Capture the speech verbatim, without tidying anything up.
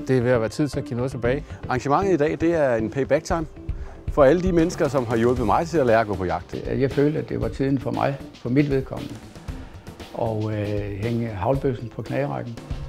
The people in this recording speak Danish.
Det er ved at være tid til at give noget tilbage. Arrangementet i dag, det er en payback time for alle de mennesker, som har hjulpet mig til at lære at gå på jagt. Jeg følte, at det var tiden for mig, for mit vedkommende, at øh, hænge haglbøssen på knagerækken.